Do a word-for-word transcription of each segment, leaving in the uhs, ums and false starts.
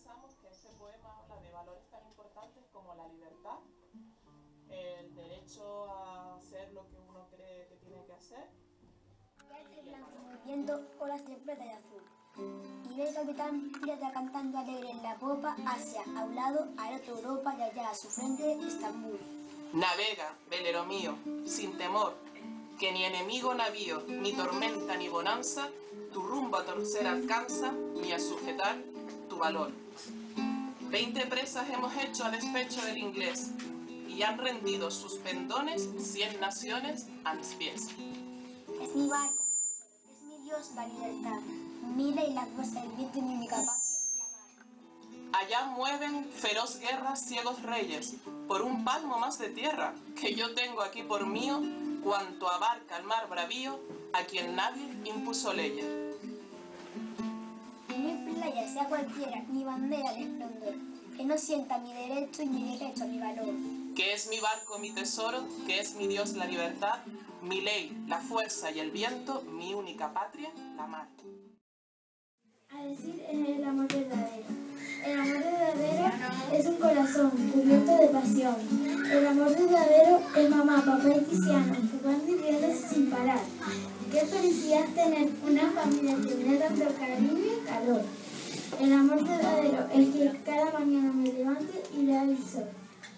pensamos que este poema habla de valores tan importantes como la libertad, el derecho a hacer lo que uno cree que tiene que hacer. Viendo olas de plata y azul, y ve el capitán pirata cantando alegre en la popa hacia a un lado, al otro Europa y allá a su frente Estambul. Navega, velero mío, sin temor, que ni enemigo navío, ni tormenta ni bonanza, tu rumbo a torcer alcanza, ni a sujetar tu valor. Veinte presas hemos hecho a despecho del inglés, y han rendido sus pendones cien naciones a mis pies. Es mi barco, es mi Dios la libertad, mira y la fuerza del viento y mi única patria, la mar. Allá mueven feroz guerra ciegos reyes, por un palmo más de tierra, que yo tengo aquí por mío, cuanto abarca el mar bravío, a quien nadie impuso leyes. Ni mi playa sea cualquiera, ni bandera de esplendor, que no sienta mi derecho y mi derecho a mi valor. Que es mi barco mi tesoro, que es mi Dios la libertad, mi ley, la fuerza y el viento, mi única patria, la mar. A decir es el amor verdadero. El amor verdadero es un corazón cubierto de pasión. El amor verdadero es mamá, papá y Tiziano, jugando y riéndose sin parar. Qué felicidad tener una familia que me da tanto cariño y calor. El amor verdadero es que cada mañana me levante y vea el sol.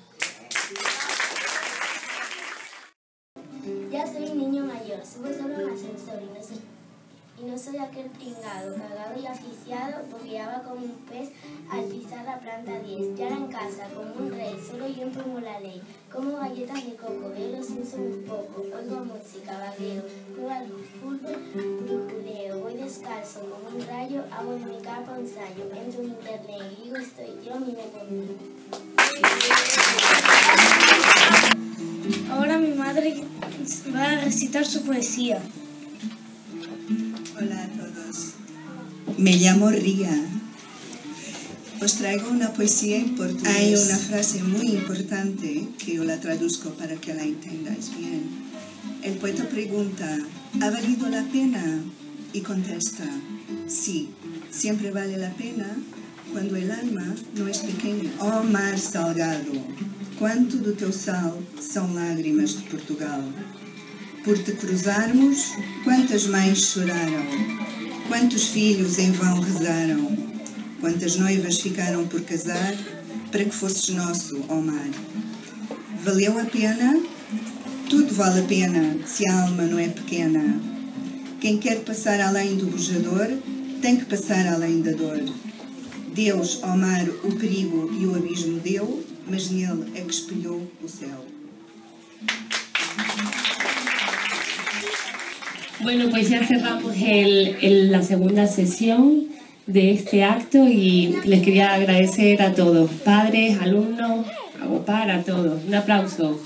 Ya soy un niño mayor, subo solo en ascensor y no soy, y no soy aquel pringado, cagado y asfixiado, bobeaba como un pez al pisar la planta diez. Ya era en casa, como un rey, solo yo impongo la ley. Como galletas de coco, veo los Simpsons un poco, oigo música, vagueo, juego al fútbol, brujuleo, voy descalzo como un rayo, hago en mi capa un ensayo, entro en internet y digo estoy yo, mime por mí. Ahora mi madre va a recitar su poesía. Hola a todos. Me llamo Ría. Os traigo una poesía en portugués. Hay una frase muy importante que yo la traduzco para que la entendáis bien. El poeta pregunta, ¿ha valido la pena? Y contesta, sí, siempre vale la pena quando el alma não é pequena. Ó mar salgado, quanto do teu sal são lágrimas de Portugal. Por te cruzarmos, quantas mães choraram, quantos filhos em vão rezaram, quantas noivas ficaram por casar para que fosses nosso, ó mar. Valeu a pena? Tudo vale a pena se a alma não é pequena. Quem quer passar além do bujador tem que passar além da dor. Deus ao mar o perigo e o abismo deu, mas nele é que espelhou o céu. Bueno, pues ya cerramos el, el, la segunda sesión de este acto y les quería agradecer a todos, padres, alumnos, a Opar, a todos. Un aplauso.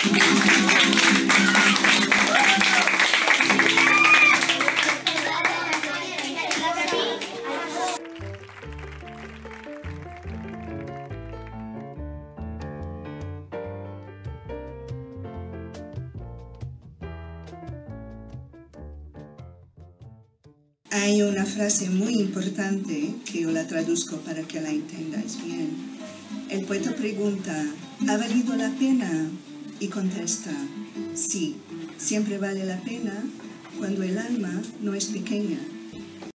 Hay una frase muy importante que yo la traduzco para que la entendáis bien. El poeta pregunta, ¿ha valido la pena? Y contesta, sí, siempre vale la pena cuando el alma no es pequeña.